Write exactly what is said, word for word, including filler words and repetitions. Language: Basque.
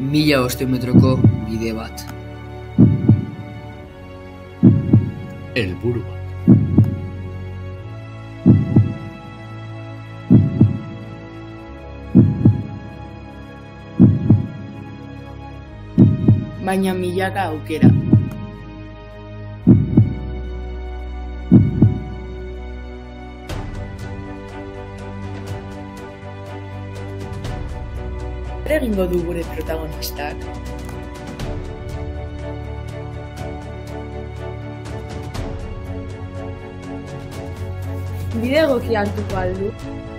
mila bostehun metroko bide bat. Helburu bat. Baina milaka aukera. Zer egingo du gure protagonistak? Bide egokia hartuko al du?